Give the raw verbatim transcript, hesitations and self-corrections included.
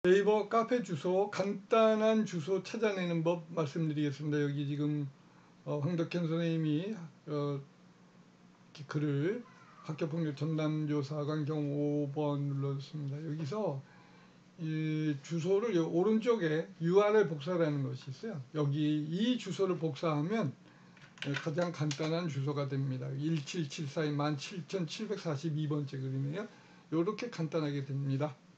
네이버 카페 주소, 간단한 주소 찾아내는 법 말씀드리겠습니다. 여기 지금 어, 황덕현 선생님이 어, 글을 학교폭력 전담조 사 관 경우 오 번 눌렀습니다. 여기서 이 주소를 오른쪽에 유알엘 복사라는 것이 있어요. 여기 이 주소를 복사하면 가장 간단한 주소가 됩니다. 일칠칠사 일 칠칠사십이 번째 글이네요. 이렇게 간단하게 됩니다.